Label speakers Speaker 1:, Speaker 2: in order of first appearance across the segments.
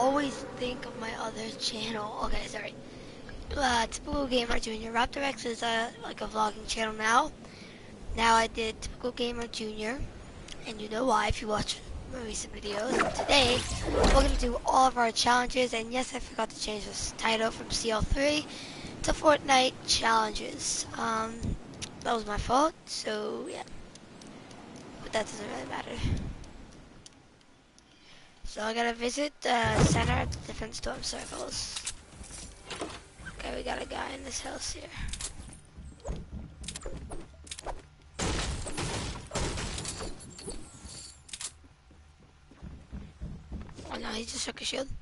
Speaker 1: always think of my other channel. Okay, sorry. Typical Gamer Junior. Raptor X is like a vlogging channel now. Now I did Typical Gamer Junior, and you know why if you watch my recent videos. And today we're gonna do all of our challenges. And yes, I forgot to change this title from CL3 to Fortnite challenges. That was my fault. So yeah, but that doesn't really matter. So I gotta visit the center of the different storm circles. Okay, we got a guy in this house here. Oh no, he just took a shield.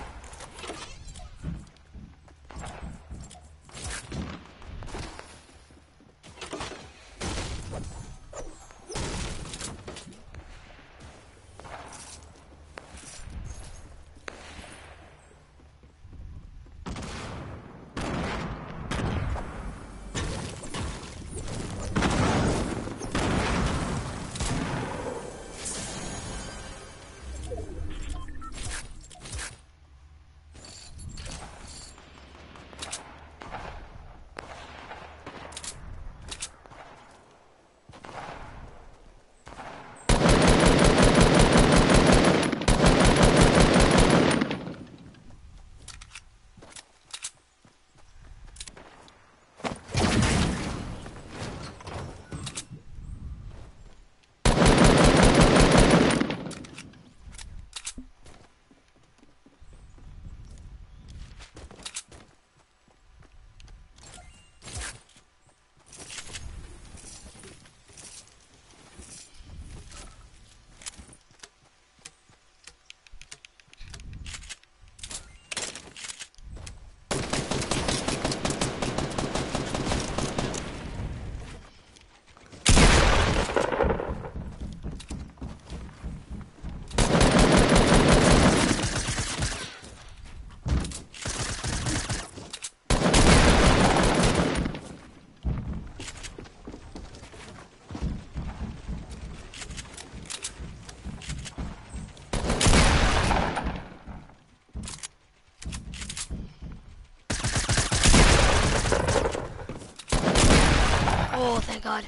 Speaker 1: Oh, thank God.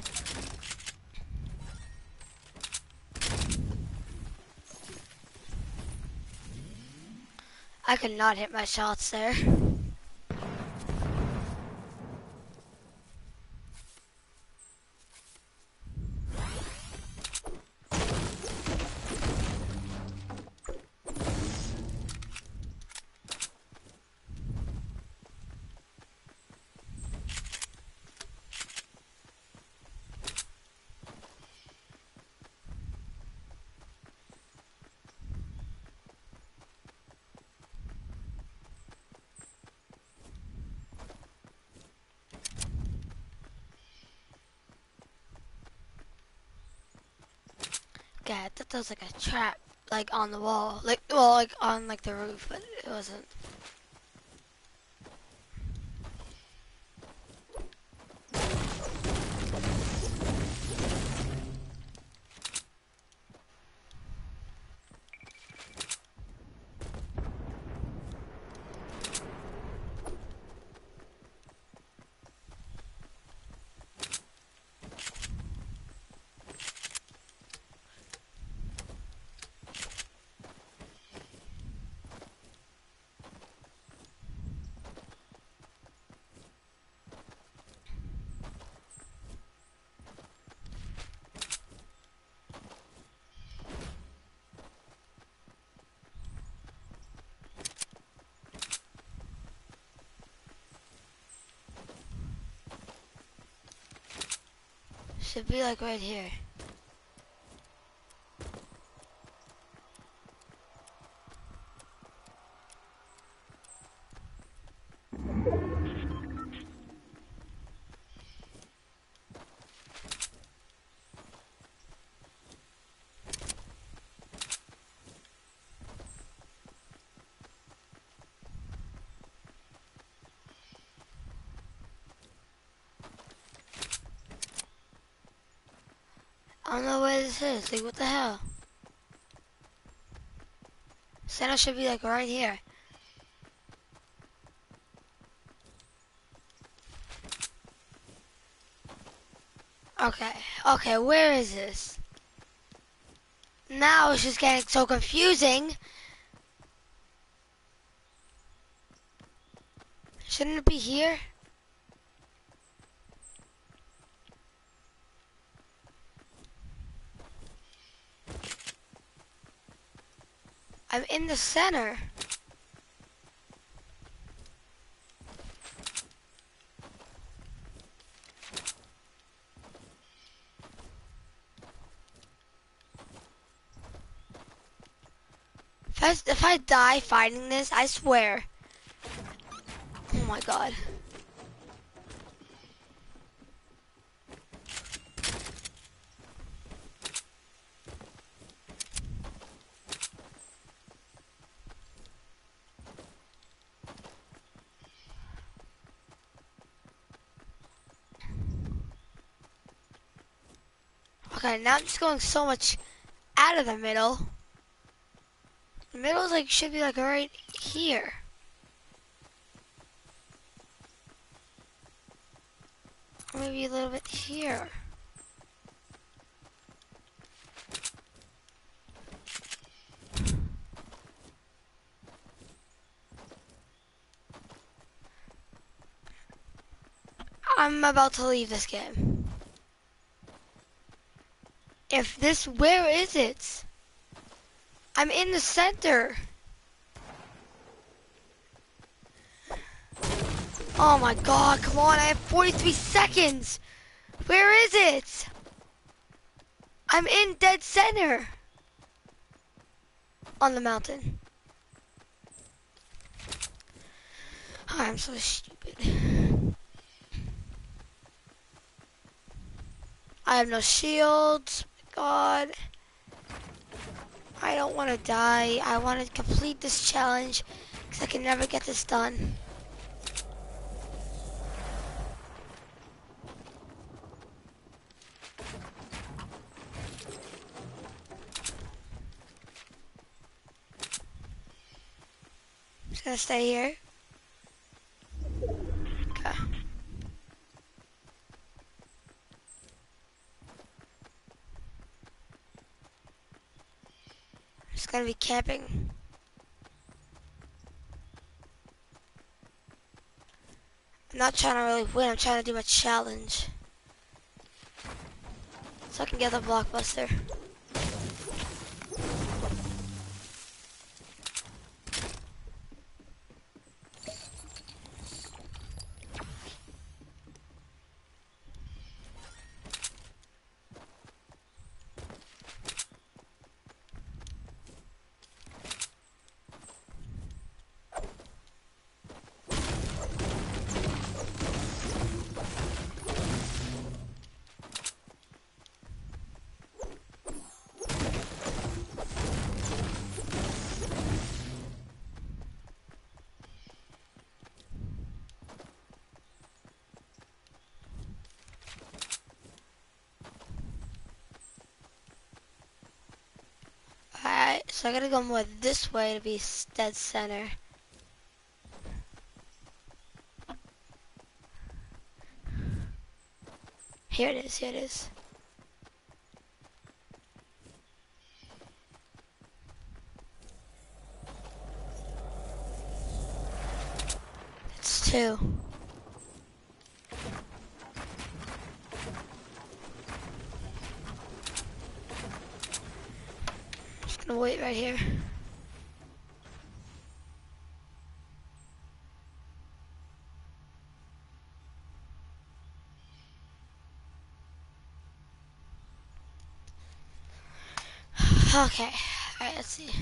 Speaker 1: I could not hit my shots there. Okay, I thought that was like a trap, like on the wall, like well, like on like the roof, but it wasn't. Should be like right here. I don't know where this is. Like, what the hell? Center should be like right here. Okay, okay, where is this? Now it's just getting so confusing. Shouldn't it be here? I'm in the center. If I die fighting this, I swear. Oh my god. Okay, now I'm just going so much out of the middle. The middle is like should be like right here. Or maybe a little bit here. I'm about to leave this game. Where is it? I'm in the center. Oh my god, come on, I have 43 seconds. Where is it? I'm in dead center. On the mountain. Oh, I'm so stupid. I have no shields. God. I don't want to die. I want to complete this challenge because I can never get this done. I'm just gonna stay here. Okay. I'm just gonna be camping. I'm not trying to really win, I'm trying to do my challenge. So I can get the blockbuster. Alright, so I gotta go more this way to be dead center. Here it is, here it is. It's 2. Just gonna wait right here. Okay, alright, let's see.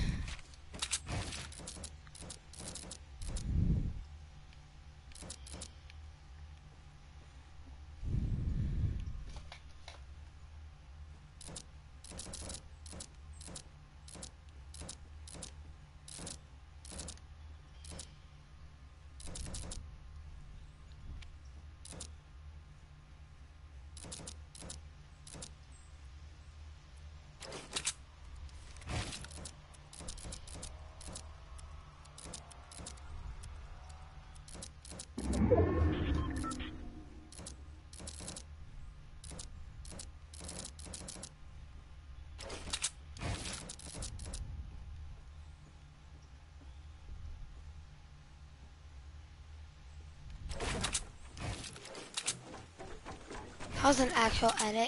Speaker 1: How's an actual edit?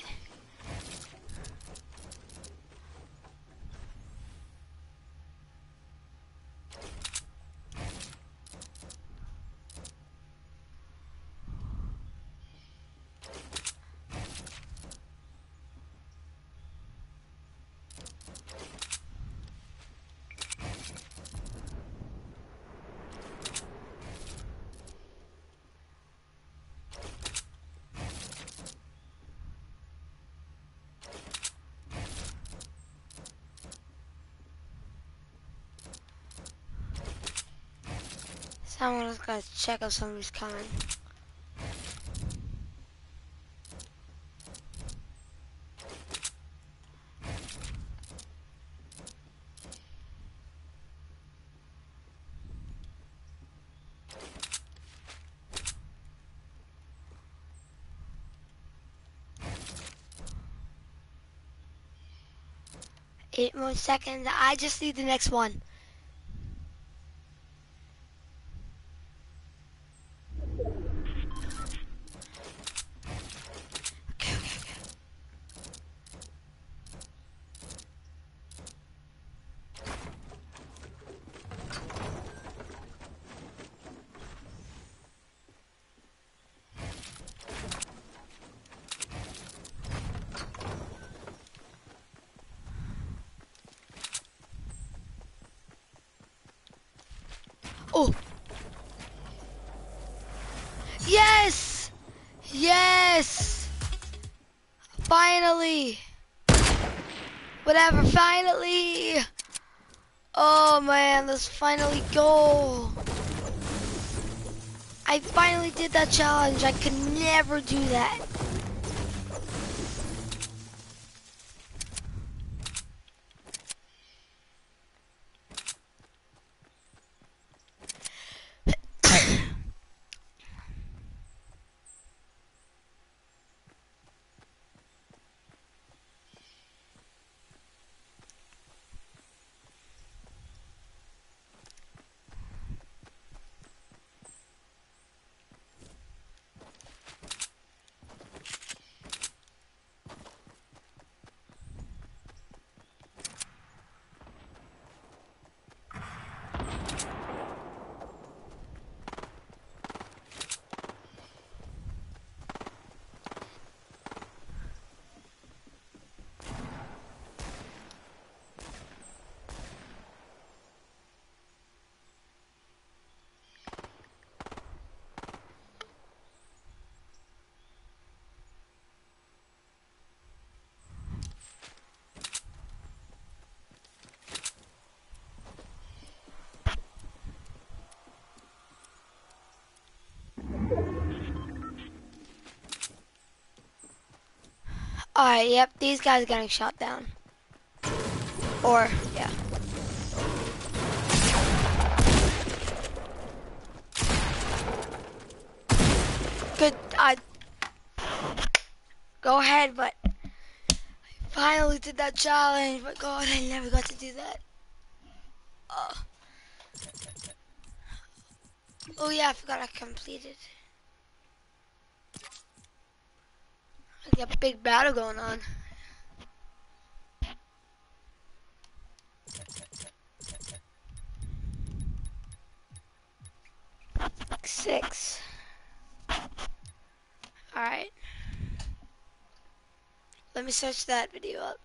Speaker 1: Someone's gotta check if somebody's coming. Eight more seconds. I just need the next one. Okay, okay, okay. Oh! Yes! Yes! Finally! Whatever, finally! Oh man, let's finally go! I finally did that challenge. I could never do that. Alright, yep, these guys are getting shot down. Or, yeah. Good, go ahead, but I finally did that challenge, but God, I never got to do that. Oh yeah, I forgot I completed. I got a big battle going on. Six. Alright. Let me search that video up.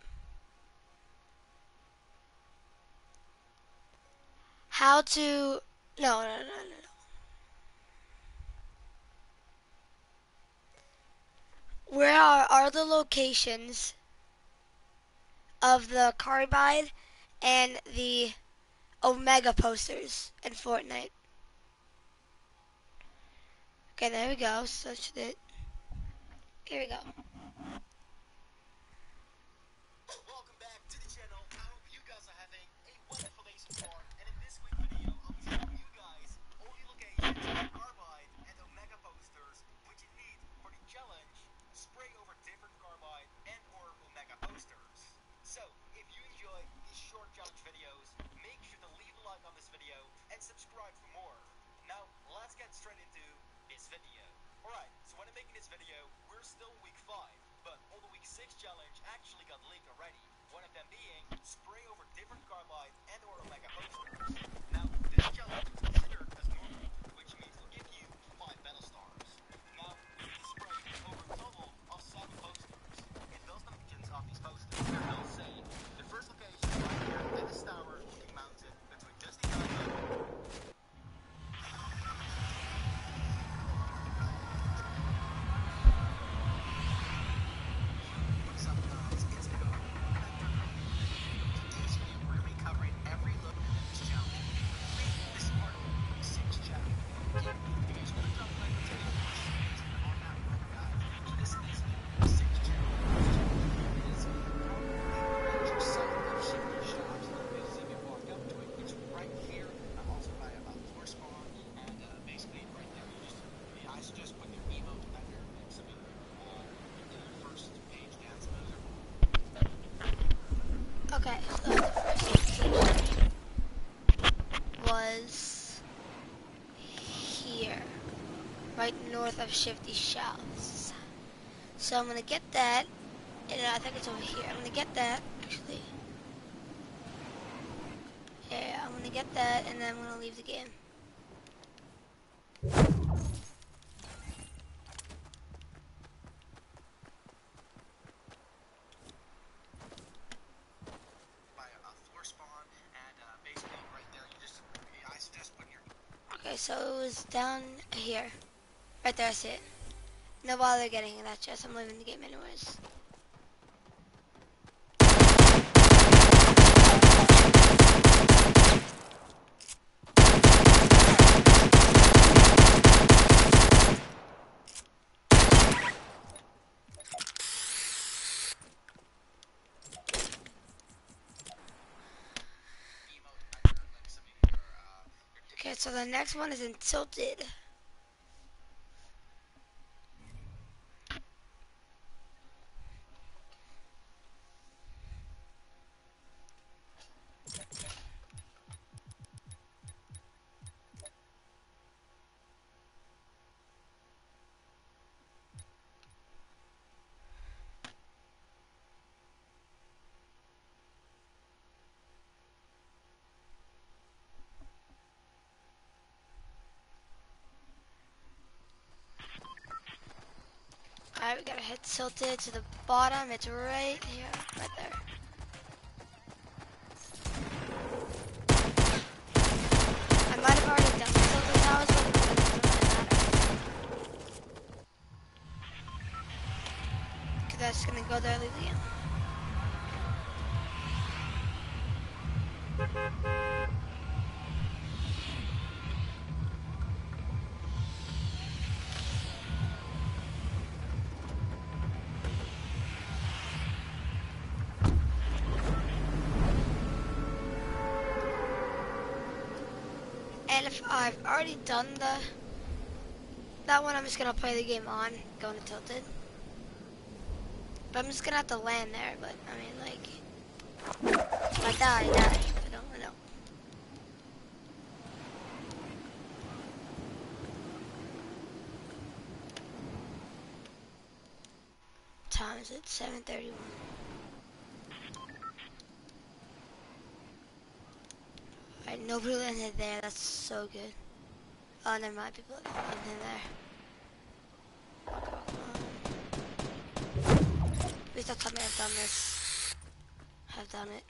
Speaker 1: How to... No, no, no, no, no. Where are the locations of the Carbide and the Omega posters in Fortnite? Okay, there we go. Searched it. Here we go.
Speaker 2: Welcome back to the channel. I hope you guys are having a wonderful day so far. And in this week's video, I'll be showing you guys all the locations of Carbide and Omega posters which you need for the challenge. Spray over different Carbide and or Omega posters. So, if you enjoy these short challenge videos, make sure to leave a like on this video and subscribe for more. Now, let's get straight into this video. Alright, so when I'm making this video, we're we're still week 5, but all the week 6 challenge actually got leaked already. One of them being spray over different carbide and or Omega posters. Now, this challenge is considered as normal, which means it'll give you 5 battle stars. Now, we need to spray over a total of 7 posters. In those dimensions of these posters, they'll say the first location right here at this tower will be mounted between Dusty Island. What's up, guys? It's Go. Today's video, we're going to be covering every look at this challenge. This is part of the week 6 challenge. You guys want to drop a like and tell me your questions on that one, guys. So this is the week 6 challenge. This challenge is probably the range of some of shifty shops. Basically, if you walk up to it, it's right here, also by a floor spawn, and basically right there, I suggest putting your emote under some of the first page dance moves.
Speaker 1: Okay, so the first location was here, right north of Shifty Shelves. So I'm gonna get that, and I think it's over here. I'm gonna get that, actually. Yeah, I'm gonna get that, and then I'm gonna leave the game.
Speaker 2: By a floor spawn, and basically right there, I suggest putting your
Speaker 1: Okay, so it was down here. Right there, I see it. No bother getting that chest. I'm leaving the game anyways.
Speaker 2: emote under like some of your
Speaker 1: Okay, so the next one is in Tilted. Alright, we gotta hit Tilted to the bottom. It's right here, right there. I might have already done the Tilted towers, but it doesn't really matter. Because that's gonna go there, leave the game. And if I've already done that one, I'm just gonna play the game on, going to Tilted. But I'm just gonna have to land there, but I mean, like, if I die, I die. If I don't, I don't. Time is it? 7:31. Alright, nobody landed there. That's so good. Oh, never mind. People landed there. At least I'll tell me I've done this. I've done it.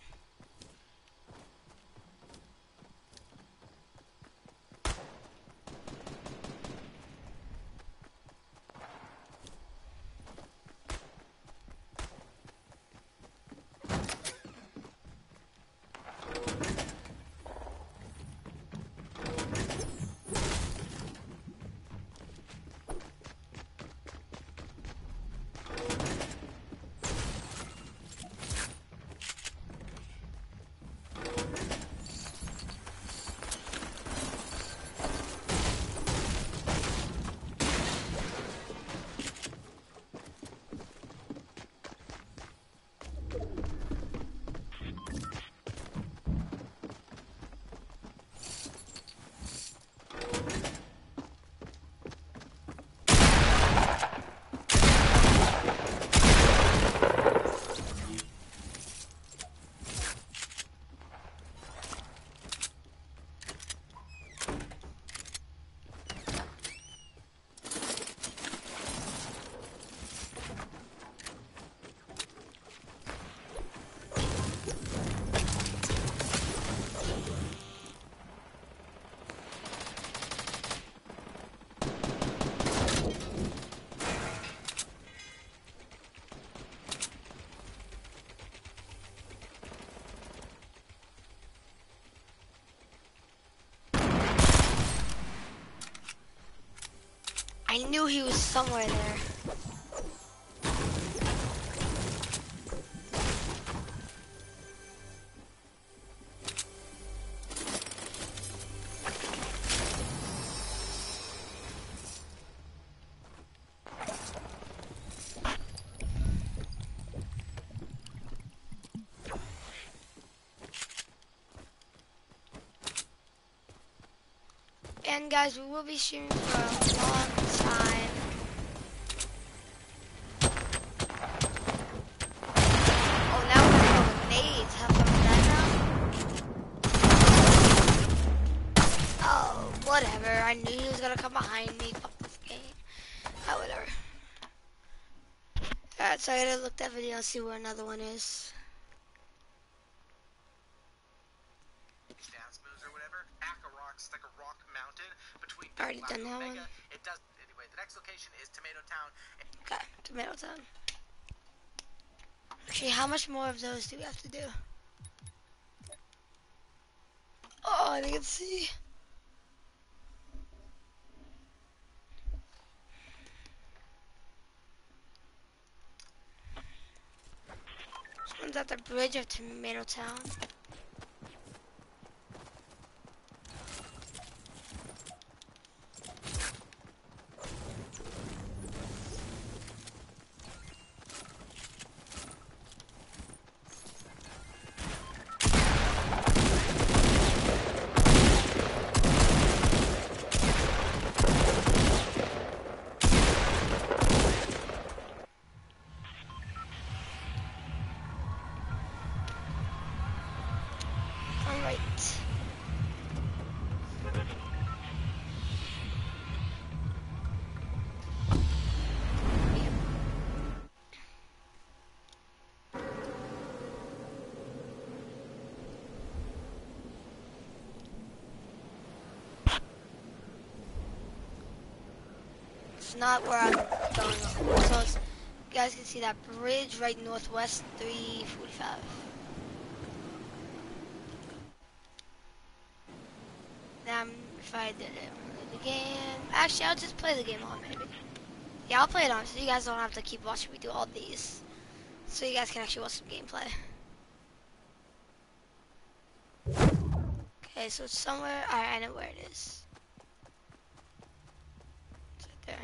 Speaker 1: I knew he was somewhere there. And guys, we will be streaming for a long time. Oh, now we're gonna go with nades. Have fun with that now. Oh, whatever. I knew he was gonna come behind me. Fuck this game. Oh, whatever. Alright, so I gotta look that video and see where another one is.
Speaker 2: Dance moves or whatever. Akarock's like a rock mountain between
Speaker 1: Already
Speaker 2: Platinum
Speaker 1: done that
Speaker 2: and Omega.
Speaker 1: one.
Speaker 2: It does anyway. The next location is Tomato Town.
Speaker 1: Okay, Tomato Town. Actually, how much more of those do we have to do? Oh, I didn't see. This one's at the bridge of Tomato Town. Alright. It's not where I'm going. So it's, you guys can see that bridge right northwest, 345. Now, if I did it again, actually, I'll just play the game on maybe. Yeah, I'll play it on, so you guys don't have to keep watching me do all these. So you guys can actually watch some gameplay. Okay, so it's somewhere, I know where it is. It's right there.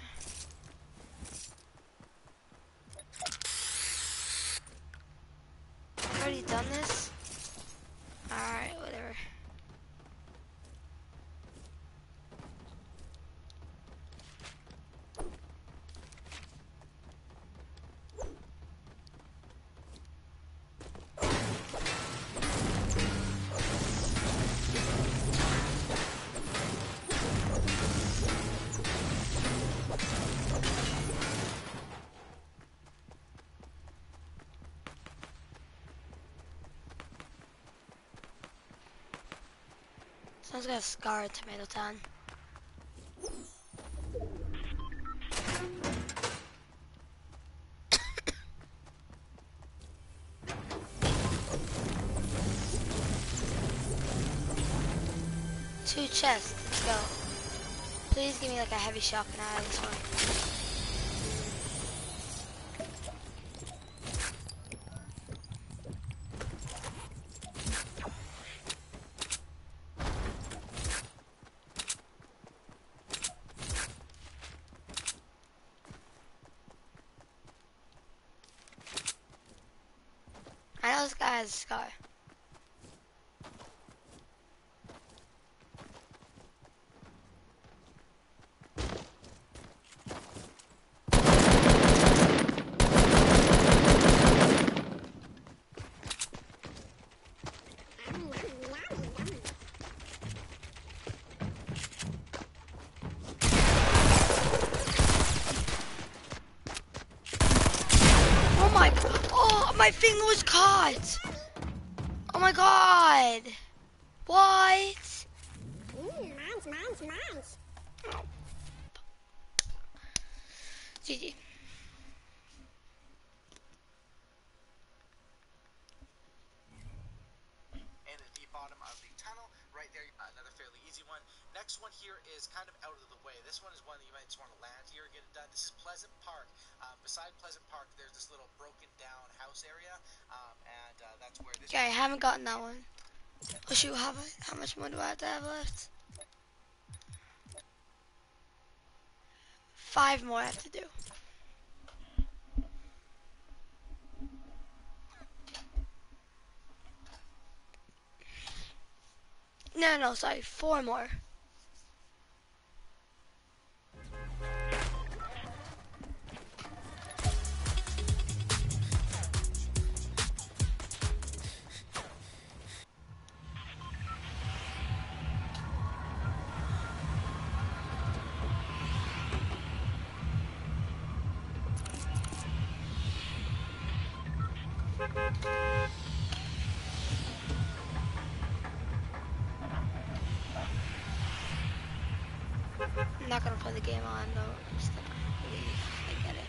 Speaker 1: I've already done this. Alright, whatever. Someone's got a scar at Tomato Town. Two chests, let's go. Please give me like a heavy shotgun out of this one. I know this guy has a scar. Oh my, oh, my finger was caught. Oh my god. What? GG.
Speaker 2: In the deep bottom of the tunnel, right there, another fairly easy one. Next one here is kind of out of the way. This one is one that you might just want to land here and get it done. This is Pleasant Park. Beside Pleasant Park, there's this little broken down house area, and that's where this.
Speaker 1: Okay, I haven't gotten that one. Oh shoot, how much more do I have to have left? 5 more I have to do. No, sorry, 4 more. I'm not gonna play the game on though. I'm just gonna leave. I get it.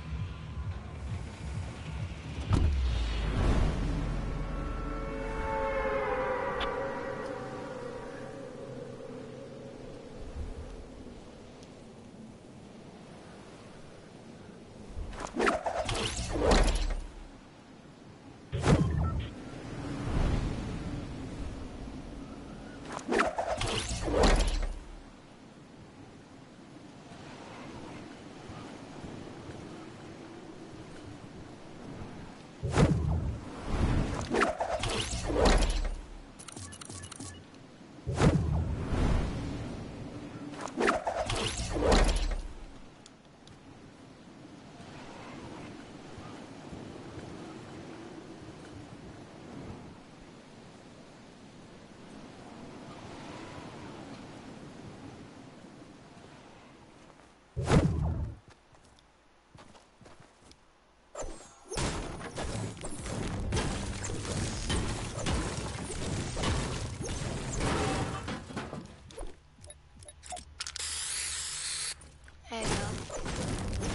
Speaker 1: There you go.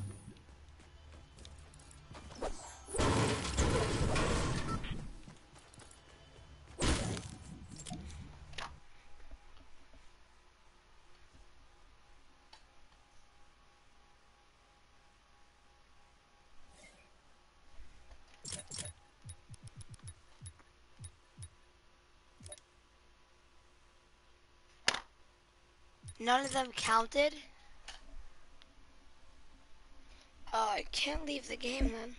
Speaker 1: None of them counted. Oh, I can't leave the game then.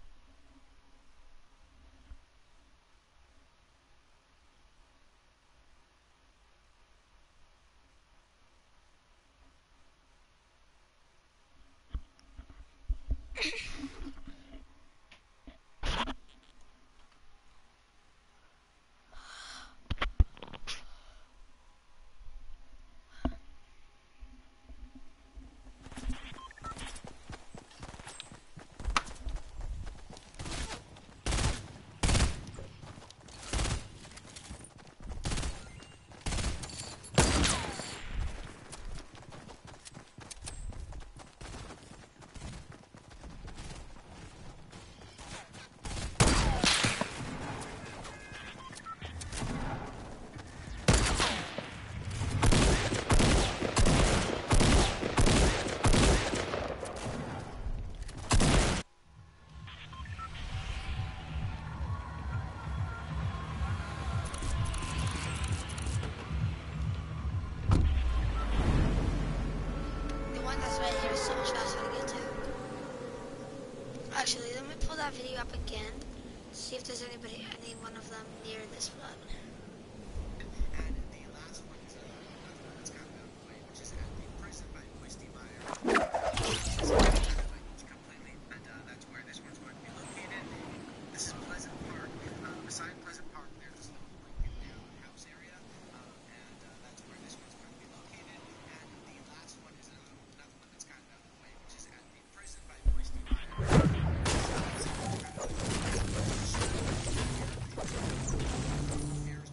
Speaker 1: The one that's right here is so much faster to get to. Actually, let me pull that video up again. See if there's any one of them near this flood.
Speaker 2: And the last one is another one that's kind of out of the way, which is at the prison by Moisty Meyer. It's completely, and that's where this one's going to be located. This is Pleasant Park. Beside Pleasant Park, there's this little broken down house area, and that's where this one's going to be located. And the last one is another one that's kind of out of the way, which is at the prison by Moisty Meyer. Very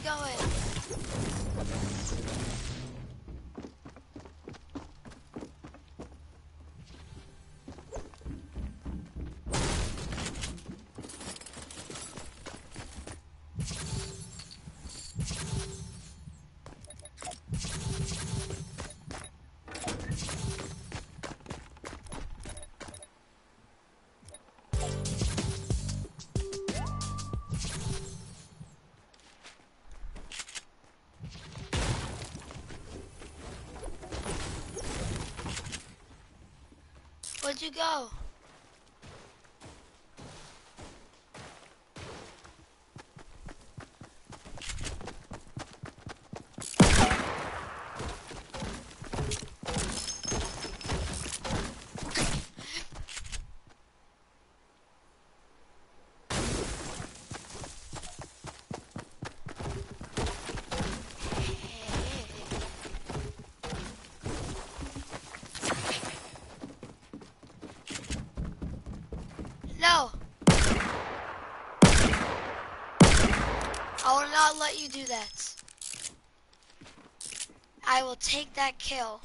Speaker 1: going? Where'd you go? No! I will not let you do that. I will take that kill.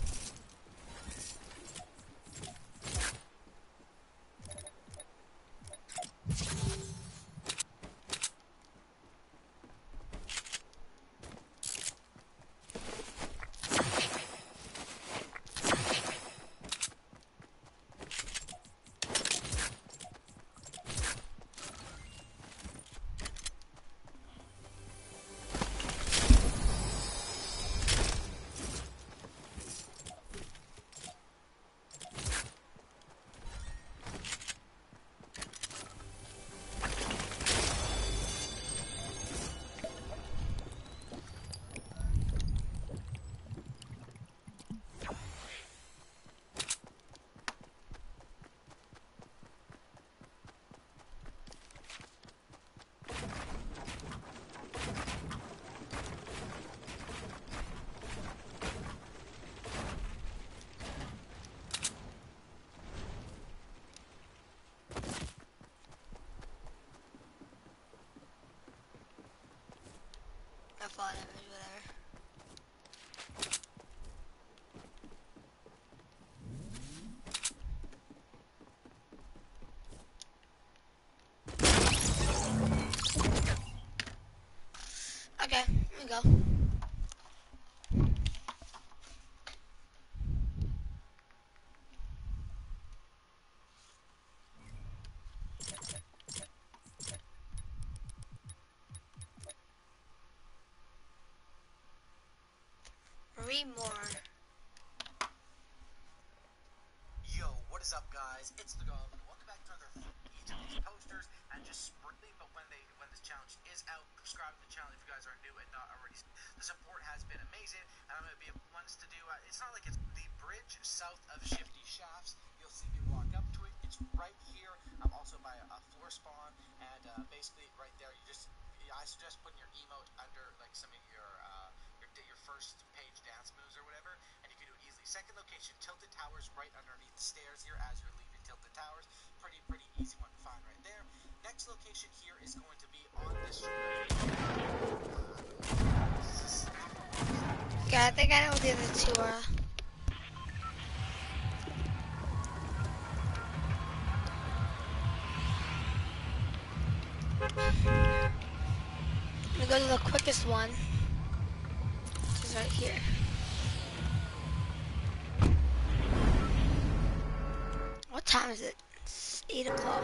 Speaker 1: I fought damage, whatever. Okay, here we go. Read more.
Speaker 2: Yo, what is up, guys? It's the Goblin. Welcome back to another YouTube posters and just sprinkling. But when this challenge is out, subscribe to the channel if you guys are new and not already. The support has been amazing, and I'm gonna be ones to do. It's not like it's the bridge south of Shifty Shafts. You'll see me walk up to it. It's right here. I'm also by a floor spawn, and basically right there. I suggest putting your emote under like some of your first page dance moves or whatever, and you can do it easily. Second location, Tilted Towers, right underneath the stairs here as you're leaving Tilted Towers. Pretty easy one to find right there. Next location here is going to be on this
Speaker 1: Okay, I think I know what the other two are. I'm gonna go to the quickest one, which is right here. What time is it? It's 8 o'clock.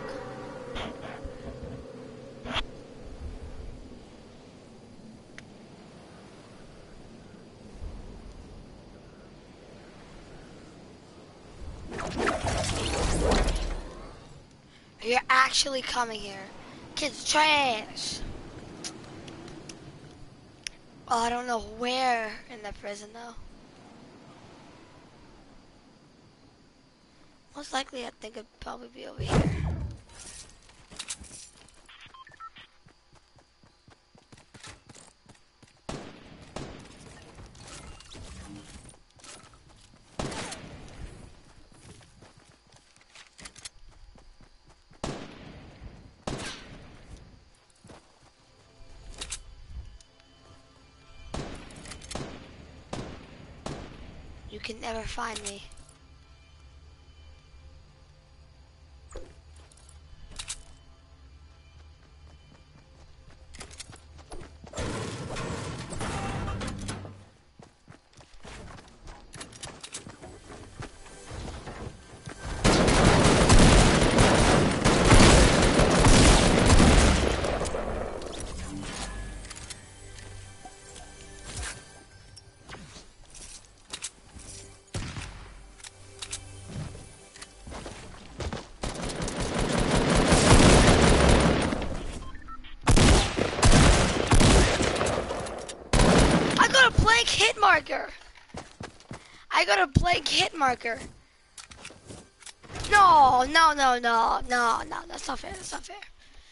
Speaker 1: You're actually coming here. Kid's trash. Oh, I don't know where in the prison though. Most likely I think it'd probably be over here. can never find me. I got a blank hit marker. I got a blank hit marker. No, no, no, no, no, no. That's not fair. That's not fair.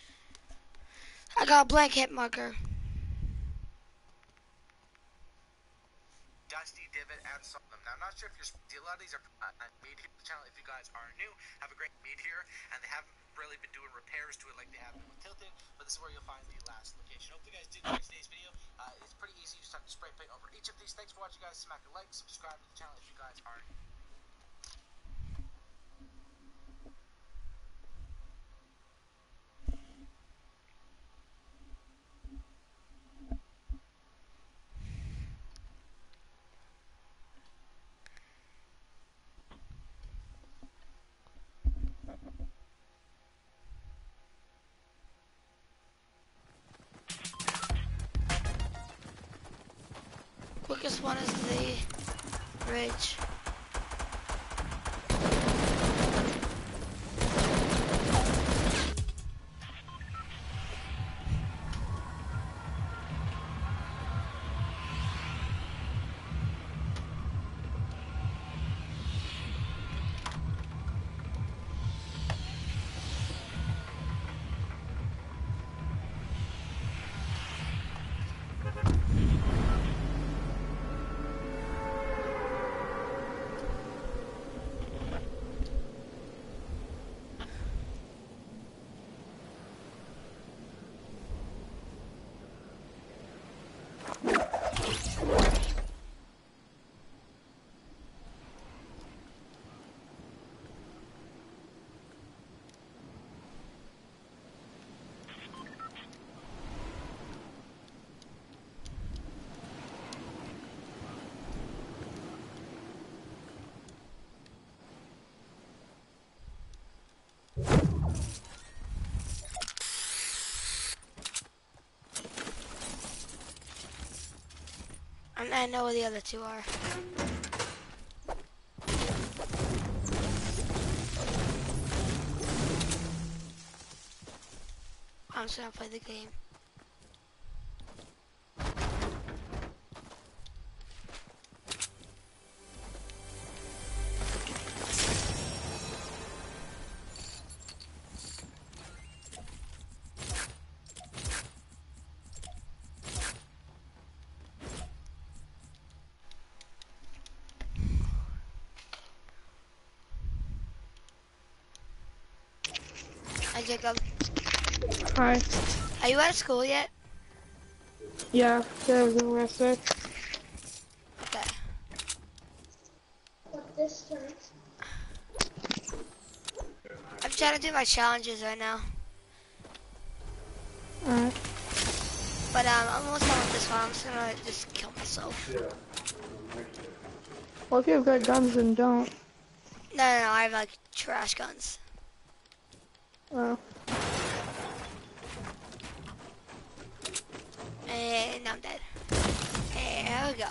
Speaker 1: I got a blank hit marker.
Speaker 2: Dusty, Divot, and some of them. Now, I'm not sure if a lot of these are made here on the channel. If you guys are new, have a great meet here, and they haven't really been doing repairs to it like they have been with Tilted, but this is where you'll find the last location. Hope you guys did enjoy today's video. It's pretty easy. You just have to spray paint over each of these. Thanks for watching, guys. Smack a like, subscribe to the channel if you guys are new.
Speaker 1: Quickest one is the bridge. And I know where the other two are. I'm just gonna play the game. Hi, Jacob.
Speaker 3: Hi.
Speaker 1: Are you out of school yet?
Speaker 3: Yeah, that was the last day.
Speaker 1: Okay. I'm trying to do my challenges right now.
Speaker 3: Alright.
Speaker 1: But I'm almost done with this one. I'm just gonna kill myself.
Speaker 3: Well, if you have good guns, then don't.
Speaker 1: No, I have like trash guns.
Speaker 3: Oh.
Speaker 1: And I'm dead. There we go.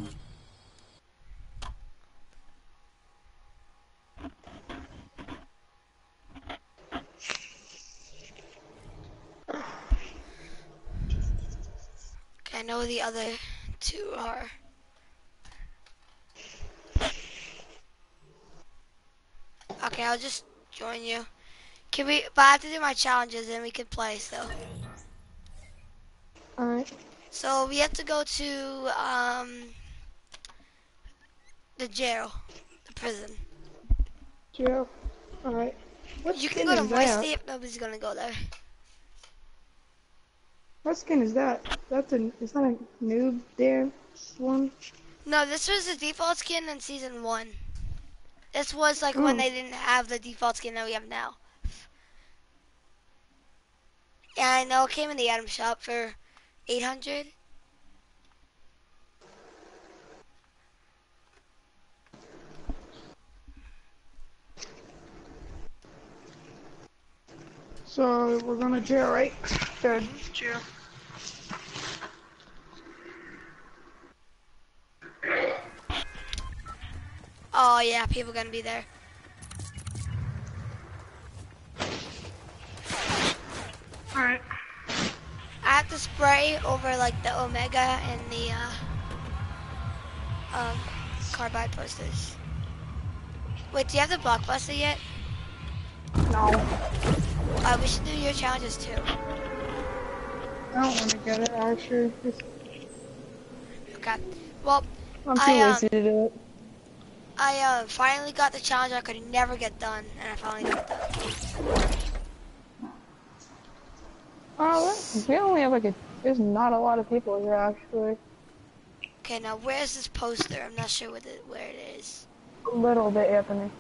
Speaker 1: Okay, I know where the other two are. Okay, I'll just join you. Can we, but I have to do my challenges and we can play, so.
Speaker 3: Alright.
Speaker 1: So we have to go to, the jail, the prison.
Speaker 3: Joe. Alright. What
Speaker 1: You can
Speaker 3: skin
Speaker 1: go to
Speaker 3: is
Speaker 1: my
Speaker 3: that?
Speaker 1: state, nobody's gonna go there.
Speaker 3: What skin is that? That's a, is that a noob there one?
Speaker 1: No, this was the default skin in season 1. This was like when
Speaker 3: Mm.
Speaker 1: they didn't have the default skin that we have now. Yeah, I know it came in the item shop for 800.
Speaker 3: So we're gonna jail, right? Good. Jail.
Speaker 1: Oh yeah, people gonna be there.
Speaker 3: Alright.
Speaker 1: I have to spray over like the Omega and the carbide posters. Wait, do you have the blockbuster yet?
Speaker 3: No.
Speaker 1: We should do your challenges too.
Speaker 3: I don't wanna get it, actually.
Speaker 1: Okay. Well,
Speaker 3: I'm too
Speaker 1: I
Speaker 3: lazy to do it.
Speaker 1: finally got the challenge I could never get done, and I finally got it done.
Speaker 3: Oh, we only have like there's not a lot of people here, actually.
Speaker 1: Okay, now where's this poster? I'm not sure where it is.
Speaker 3: A little bit, Anthony.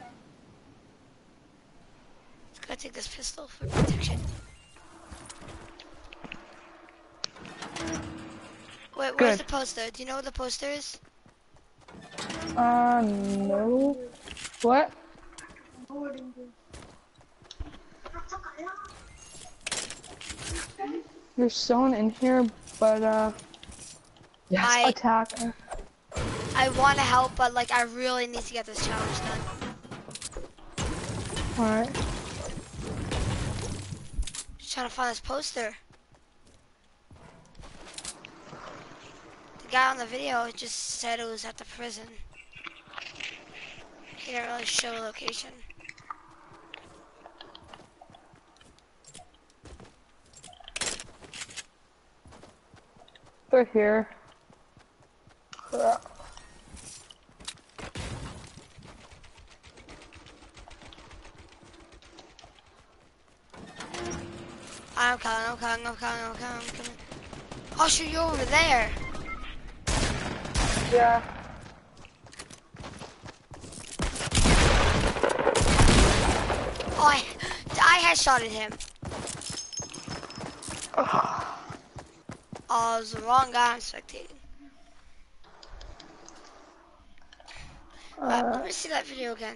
Speaker 1: Just gotta take this pistol for protection. Wait, where's
Speaker 3: Good.
Speaker 1: the poster? Do you know what the poster is?
Speaker 3: No. What? You're sewn in here, but yes, attack.
Speaker 1: I want to help, but like I really need to get this challenge done.
Speaker 3: Alright.
Speaker 1: Just trying to find this poster. The guy on the video just said it was at the prison. He didn't really show a location.
Speaker 3: They're here. Crap.
Speaker 1: I'm coming. Oh shoot, you're over there.
Speaker 3: Yeah.
Speaker 1: Oh, I headshotted him. Oh, it was the wrong guy I'm spectating. Let me see that video again.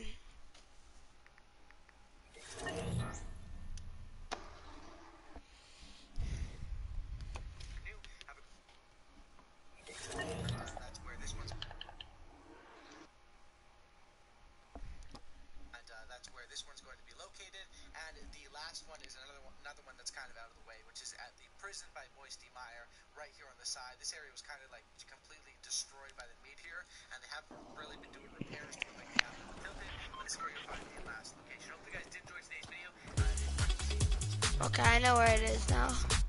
Speaker 2: That's where this one's. And that's where this one's going to be located. And the last one is another one that's kind of out of the way, which is at the prison by Moisty Mire, right here on the side. This area was kind of like completely destroyed by the meteor, and they haven't really been doing repairs to it like they have with the tilted. But this is where you'll find the last location. Hope you guys did enjoy today's video.
Speaker 1: Okay, I know where it is now.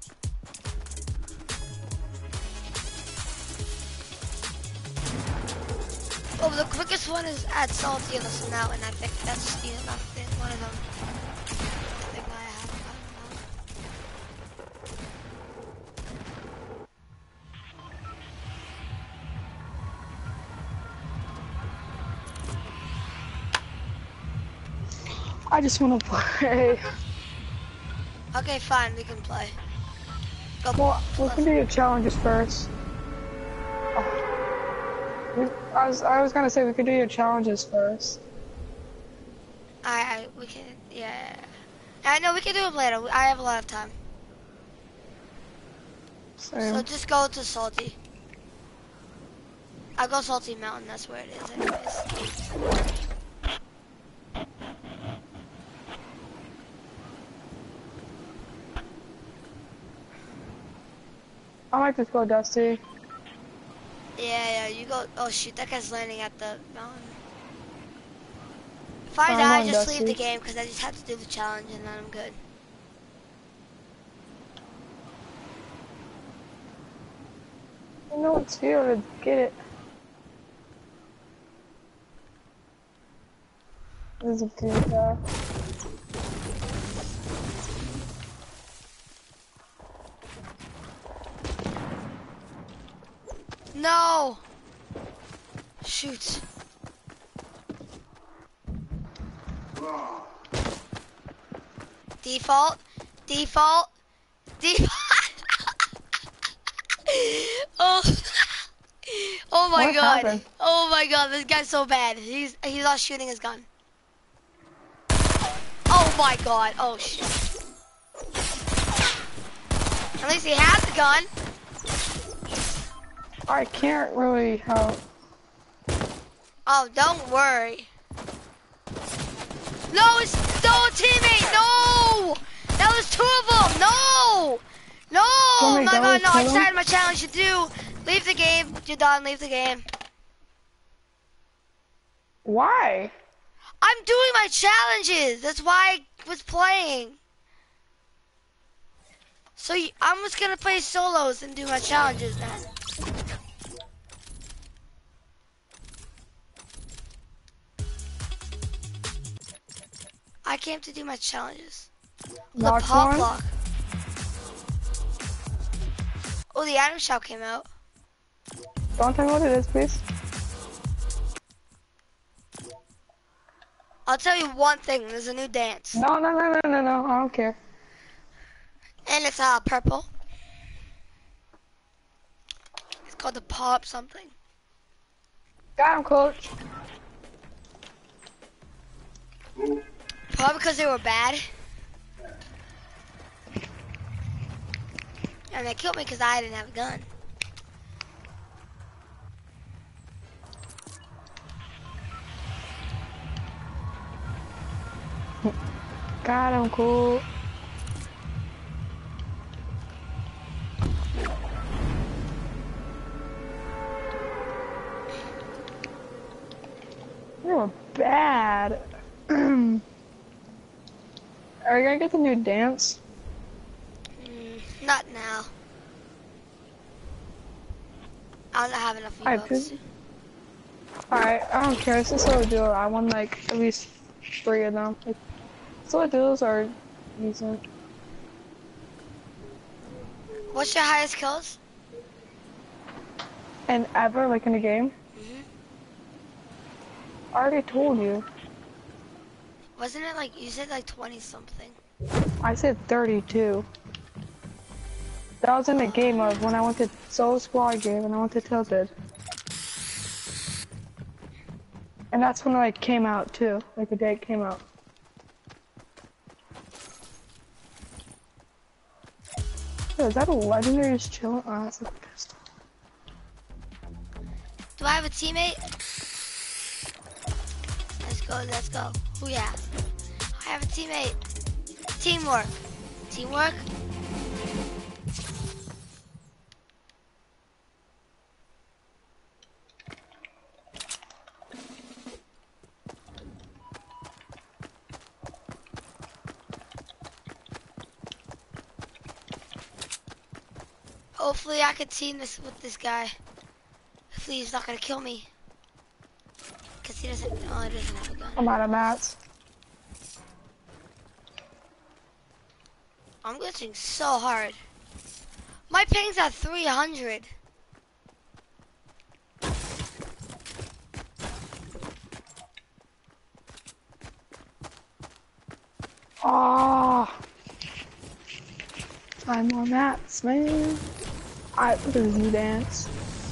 Speaker 1: Oh, the quickest one is at Salty on the Snout, and I think that's one of them. I think I have.
Speaker 3: I just want to play.
Speaker 1: Okay, fine, we can play. Go.
Speaker 3: Well, we can do your challenges first. Oh. I was gonna say we could do your challenges first.
Speaker 1: We can, yeah. I know we can do them later. I have a lot of time.
Speaker 3: Same.
Speaker 1: So just go to Salty. I'll go Salty Mountain, that's where it is anyways.
Speaker 3: I might just go Dusty.
Speaker 1: Yeah, you go. Oh shoot, that guy's landing at the mountain. If I
Speaker 3: I'm
Speaker 1: die,
Speaker 3: on
Speaker 1: just
Speaker 3: Dusty.
Speaker 1: leave the game because I just have to do the challenge and then I'm good.
Speaker 3: I know it's here to get it. There's a dude there.
Speaker 1: No! Shoot. Default. Default. Default. Oh. Oh my
Speaker 3: What
Speaker 1: god.
Speaker 3: happened?
Speaker 1: Oh my god, this guy's so bad. He's lost shooting his gun. Oh my god. Oh shit. At least he has the gun.
Speaker 3: I can't really help.
Speaker 1: Oh, don't worry. No, it's no teammate. No. That was two of them. No. No. Oh my god, no. I just had my challenge to do. Leave the game. You're done. Leave the game.
Speaker 3: Why?
Speaker 1: I'm doing my challenges. That's why I was playing. So I'm just gonna play solos and do my challenges then. I came to do my challenges. The
Speaker 3: Watch
Speaker 1: pop
Speaker 3: one?
Speaker 1: block. Oh, the item shop came out.
Speaker 3: Don't tell me what it is, please.
Speaker 1: I'll tell you one thing. There's a new dance.
Speaker 3: No, no, no, no, no, no. I don't care.
Speaker 1: And it's purple. It's called the pop something.
Speaker 3: Got him, coach.
Speaker 1: Probably because they were bad. And they killed me because I didn't have a gun.
Speaker 3: Got him, cool. You were bad. Are you gonna get the new dance?
Speaker 1: Not now. I don't have enough V-Bucks.
Speaker 3: Alright, I don't care. It's a solo duo. I won like at least 3 of them. Like, solo duos are decent.
Speaker 1: What's your highest kills?
Speaker 3: And ever, like in a game? I already told you.
Speaker 1: Wasn't it like, you said like 20 something?
Speaker 3: I said 32. That was in the game of when I went to Solo Squad game and I went to Tilted. And that's when it like came out too, like the day it came out. Yo, is that a legendary just chilling? Oh, that's a pistol.
Speaker 1: Do I have a teammate? Let's go, let's go. Oh yeah. I have a teammate. Teamwork. Teamwork? Hopefully I can team this with this guy. Hopefully he's not gonna kill me. Cause he doesn't have a gun.
Speaker 3: I'm out of mats.
Speaker 1: I'm glitching so hard. My ping's at 300.
Speaker 3: Oh, 5 more mats, man. Alright, look at this new dance.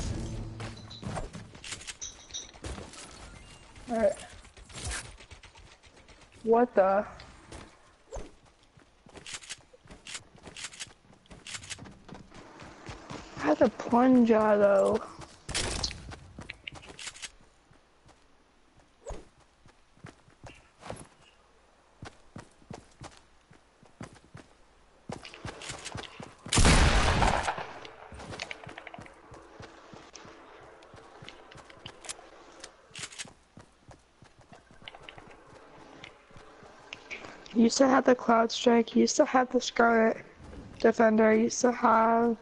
Speaker 3: Alright. What the? I had a plunger though. You used to have the Cloud Strike, you used to have the Scarlet Defender, you used to have...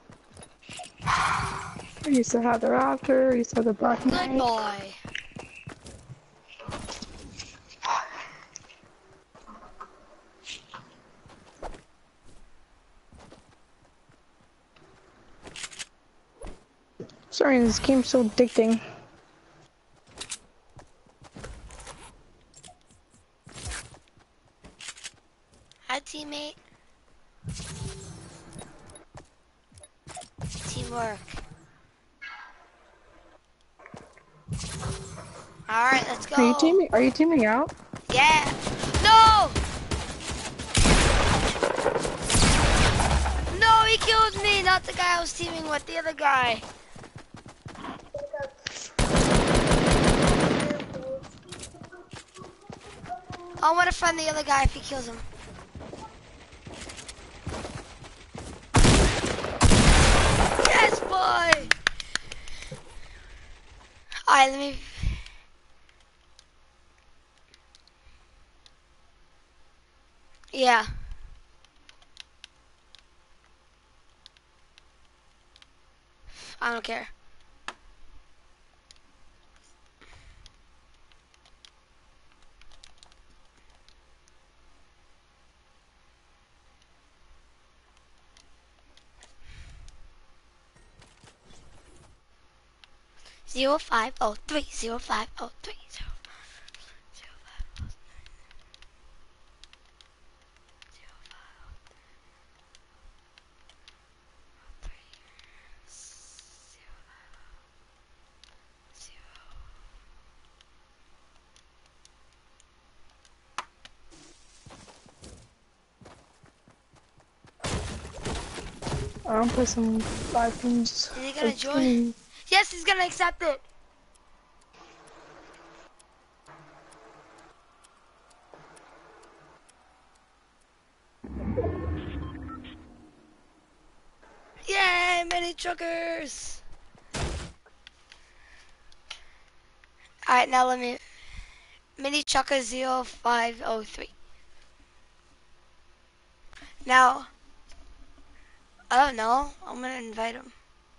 Speaker 3: You used to have the Raptor, you used to have the Black Knight.
Speaker 1: Good boy.
Speaker 3: Sorry, this game's so addicting.
Speaker 1: teamwork. Alright, let's go.
Speaker 3: Are you teaming out?
Speaker 1: Yeah. No! No, he killed me, not the guy I was teaming with, the other guy. I want to friend the other guy if he kills him. Yes, boy! Alright, let me... Yeah. I don't care. Zero 503 0503
Speaker 3: I don't play some 5 games.
Speaker 1: Is he gonna join? Yes, he's gonna accept it. Yay, mini truckers! Alright, now let me... Mini trucker 0503. Now... I don't know. I'm gonna invite him.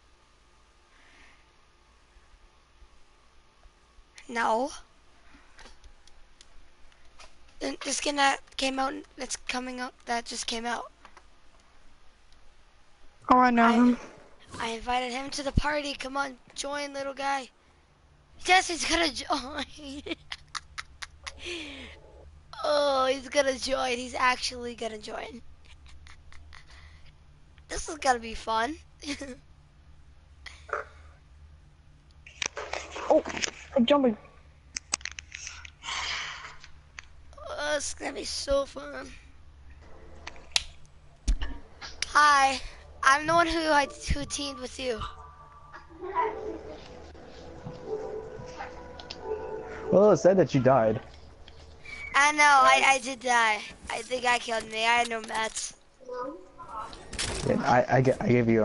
Speaker 1: No. The skin that came out, that's coming up, that just came out.
Speaker 3: Oh, I know him.
Speaker 1: I invited him to the party. Come on, join, little guy. Yes, he's gonna join. Oh, he's gonna join. He's actually gonna join. This is gonna be fun.
Speaker 3: Oh, I'm jumping.
Speaker 1: Oh, it's gonna be so fun. Hi, I'm the one who teamed with you.
Speaker 4: Well, it said that you died.
Speaker 1: I know, I did die. I think I killed me. I had no mats.
Speaker 4: Yeah, I gave you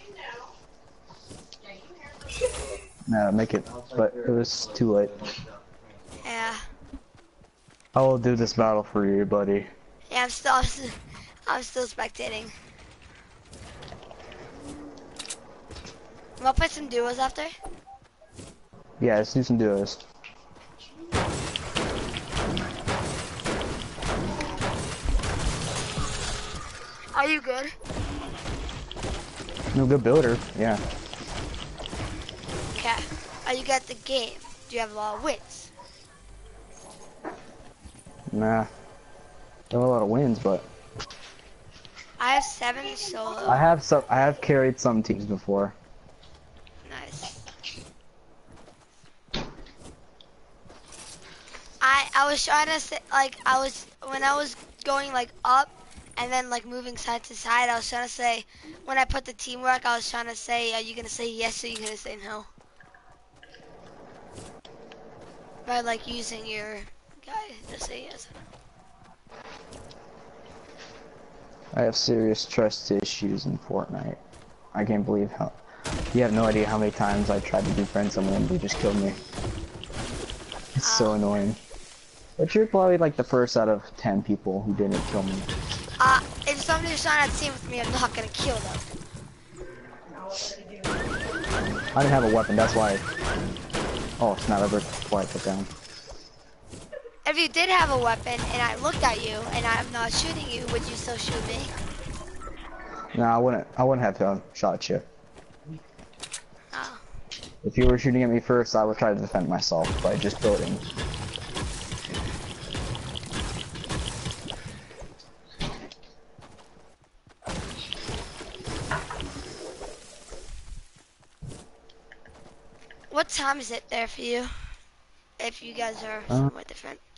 Speaker 4: make it, but it was too late.
Speaker 1: Yeah.
Speaker 4: I will do this battle for you, buddy.
Speaker 1: Yeah, I'm still spectating. Wanna play some duos after?
Speaker 4: Yeah, let's do some duos.
Speaker 1: Are you good?
Speaker 4: No, good builder, yeah.
Speaker 1: Okay. Are you good at the game? Do you have a lot of wins?
Speaker 4: Nah. Don't have a lot of wins, but
Speaker 1: I have 7 solo.
Speaker 4: I have carried some teams before.
Speaker 1: Nice. I was trying to say, like, when I was going like up and then like moving side to side, I was trying to say, when I put the teamwork, I was trying to say, are you gonna say yes or are you gonna say no? By like using your guy to say yes or no.
Speaker 4: I have serious trust issues in Fortnite. I can't believe how... You have no idea how many times I tried to befriend someone and they just killed me. It's so annoying. But you're probably like the first out of 10 people who didn't kill me.
Speaker 1: If somebody's trying to team with me, I'm not gonna kill them.
Speaker 4: I didn't have a weapon, that's why... Oh, it's not ever why I put down.
Speaker 1: If you did have a weapon and I looked at you and I'm not shooting you, would you still shoot me?
Speaker 4: No, I wouldn't have shot you.
Speaker 1: Oh.
Speaker 4: If you were shooting at me first, I would try to defend myself by just building.
Speaker 1: What time is it there for you? If you guys are
Speaker 4: Uh,
Speaker 1: somewhat different.